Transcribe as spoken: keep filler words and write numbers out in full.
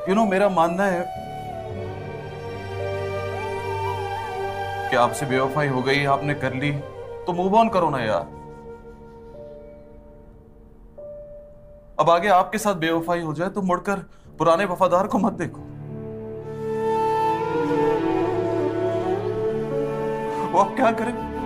You know मेरा मानना है कि आपसे बेवफाई हो गई, आपने कर ली, तो मूव ऑन करो ना यार। अब आगे आपके साथ बेवफाई हो जाए तो मुड़कर पुराने वफादार को मत देखो। वो अब क्या करें?